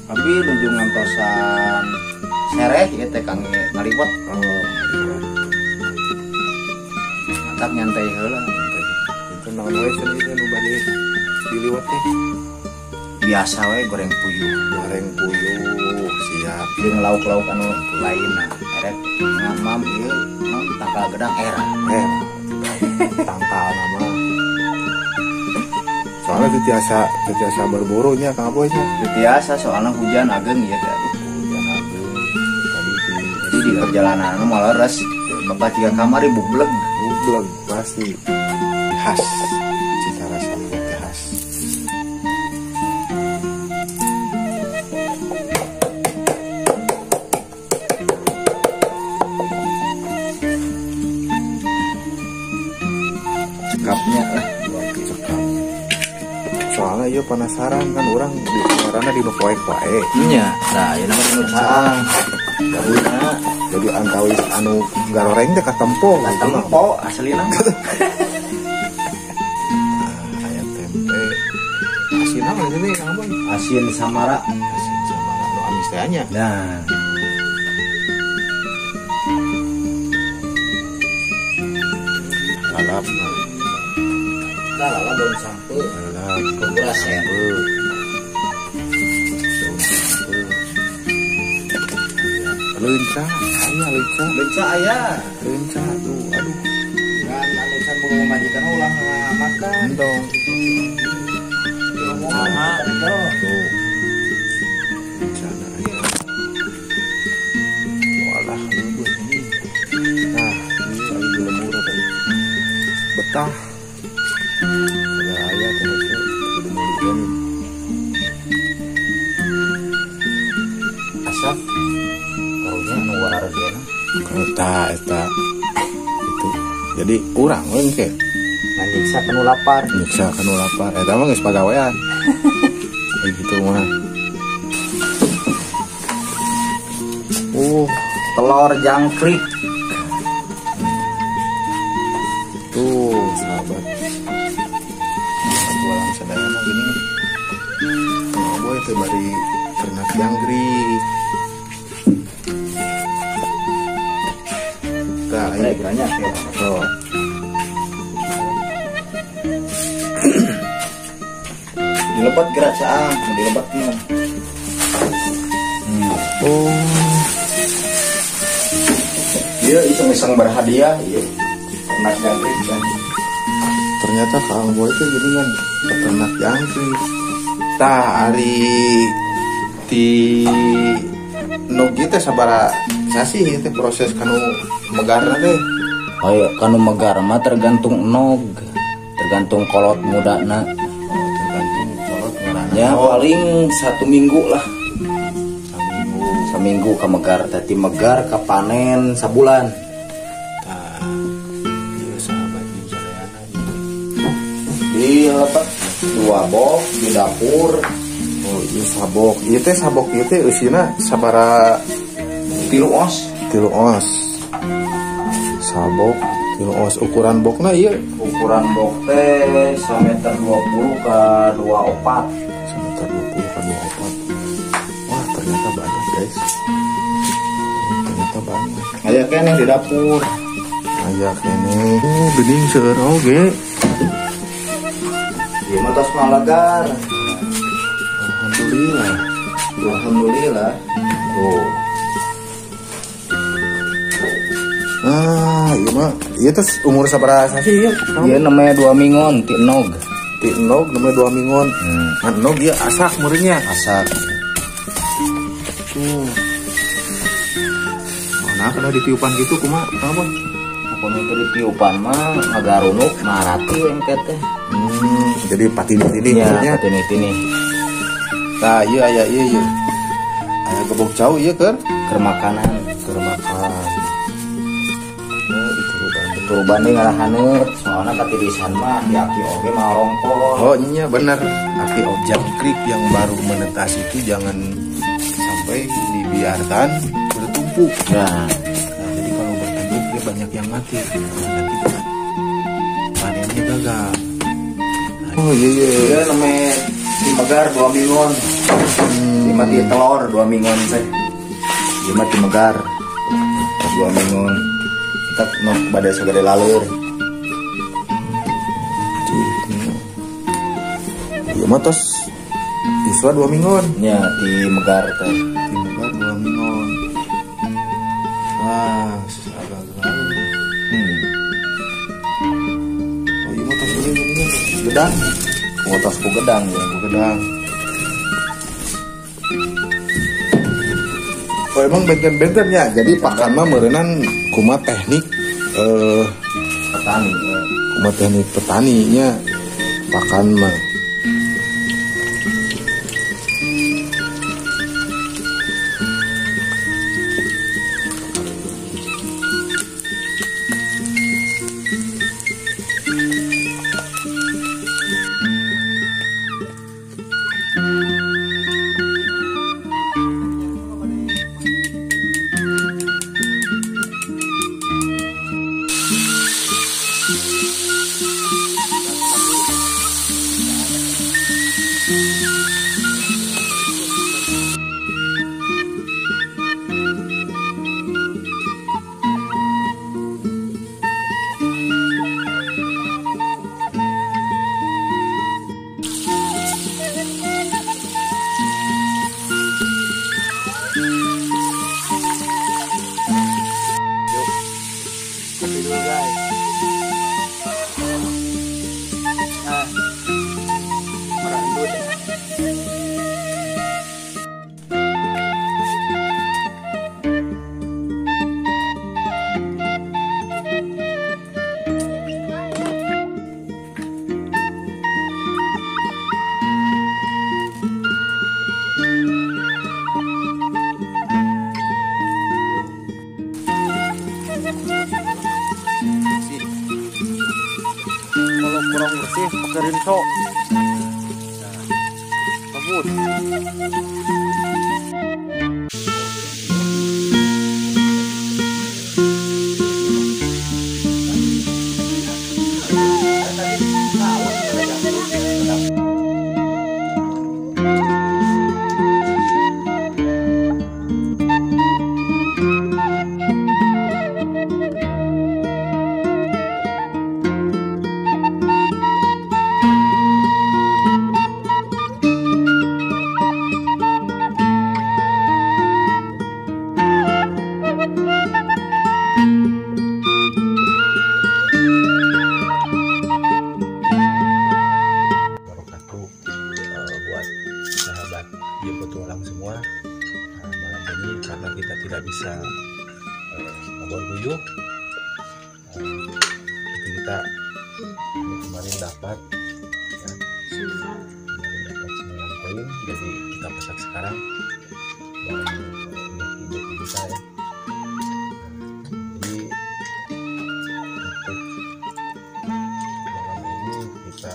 Tapi nuju ngantosan sereh ya teh kang ngaliwat. Matak nyantai heula. Itu naon wae cenah ieu nu bade diliwat teh. Biasa we goreng puyuh. Goreng puyuh siap. Jeung lauk-lauk anu lainna. Erek ngamam ieu naon tangkal gedang era. Tangkal nama. Soalnya tetiasa berburunya Kang Aboy nya. Biasa soalnya hujan ageng ya teh. Hujan ageng. Jadi di perjalanan malah res bapak 3 kamar bublek. Bublek pasti khas. Cita rasa teh khas. Cekapnya lah. Soalnya iya penasaran kan orang di karena di poek wae. Nya, nah ieu mah menurut saang. Dahulna Jadi antawis anu garoreng teh katempo. tempo aslina. Aya tempe. Asin apa ini Kang Aboy? Asin samara. Asin sama anu amis teh nya. Nah, Lalap. lala belum sampai. Lalap. Kumpul sen. Leunca, aya leunca. Beca aya. Leunca tuh, aduh. Kan anu can boga majikan ulah makan. Entong. Mama. Tuh. Leunca aya. Walah, leuweung ini. Nah, ini aya gula murah tadi. Betah. Ada aya teh kudu mulieun. Asap. Karunya anu warargeuna. Eta itu. Jadi kurang we engke. Nganyiksa penuh lapar. Nyiksa kanu lapar. Eta mah geus pagawean. Kayak gitu mah. Telur jangkrik. Tuh, sahabat. Jualan sadayana gini. Kang Aboy teh bari ternak jangkrik. Tah, Baik banyak ya. oh. Dilebat gerak saang, dilebat mah. Oh, Dia iseng-iseng berhadiah, iya. Ternak jangkrik kan. ternyata Kang Aboy teh gini kan peternak jangkrik. Tah, ari ti nugi teh sabara sasi ieu teh proses kanu megarna teh. Oh iya, kanu megar mah tergantung enog, tergantung kolot mudana. Tergantung kolot ngarana. Ya paling 1 minggu lah, Saminggu. seminggu ke megar. Tadi megar ke panen sabulan. Tah, ieu sahabat jeung sadayana. Di lepat 2 box di dapur. Oh, ieu sabok. Ieu teh sabok ieu teh eusina sabara 3 os. 3 os. Sabok 3 os ukuran bokna ieu Ukuran box teh 1,20 meter ke 24. 1,20 ke 24. Wah, ternyata banyak, guys. Ternyata banyak. Aya kan yang di dapur. Aya kene. Oh, bening seueur oge. Di matos malagar. Alhamdulillah. Alhamdulillah. Tuh. Ah, ieu mah ieu teh umur sabaraha sih ieu? Dia namanya 2 mingon ti enog. Ti enog namanya 2 mingon. Kan enog ieu asak meureunnya. Asak. Tuh. Mana kada ditiupan gitu kumaha? Apa? Pokoknya dari tiupan mah ngagarunuk narati engke teh. Jadi patini-tini Ya, maksudnya. tini-tini. Nah, iya aya ieu ieu. Aya gebok cau ieu keur Keur makanan. makan. Oh, itu ruban. Turban deui ngarahaneut, soalna katirisan mah di aki oge mah rongkol. Oh iya benar. Aki objek krik yang baru menetas itu jangan sampai dibiarkan bertumpuk. Nah, Nah, jadi kalau bertumpuk dia banyak yang mati. Nah, nanti panennya gagal. Nah, oh iya iya. dia namanya Di Megar 2 mingon. Di mati telur 2 mingon teh. Di mati Megar 2 mingon. Kita no bade sagede laleur. Ieu mah tos siswa 2 mingon. Nya di Megar teh. Di Megar 2 mingon. Wah, agak-agak. Oh, ieu mah tos ini gedang. Kuotas ku gedang ya. Gedang. Oh, emang bengkel-bengkelnya. Jadi pakan mah meureunnan kumaha teknik Petani. kumaha teknik petaninya pakan mah. Kalau kurang bersih pakai rinso. Bagus. Buat sahabat Dia Petualang semua, malam ini karena kita tidak bisa ngobrol guyup, kita kemarin dapat ya, kemarin dapat 9 koin, jadi kita pesan sekarang dan untuk kita ya. Jadi untuk malam ini kita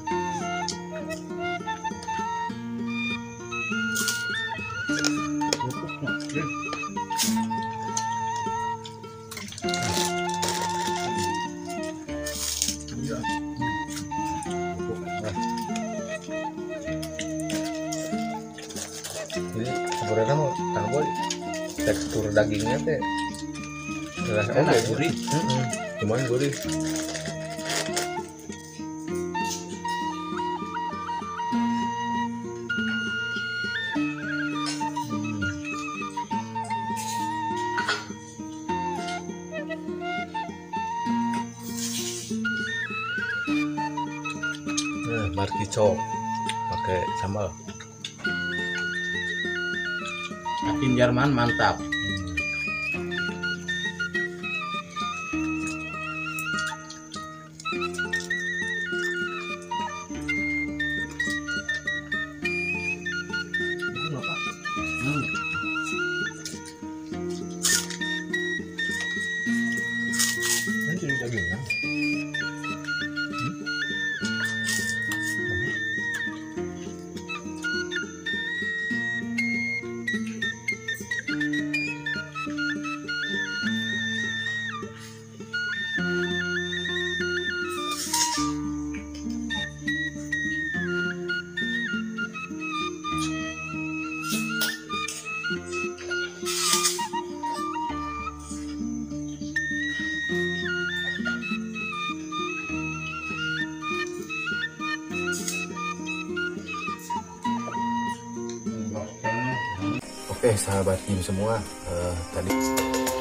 jadi sebenarnya mau tahu tekstur dagingnya teh enak, gurih, cuman gurih. Markico pakai sambal. Asin Jerman mantap. Ini jadi dagingnya. Oke sahabat tim semua, tadi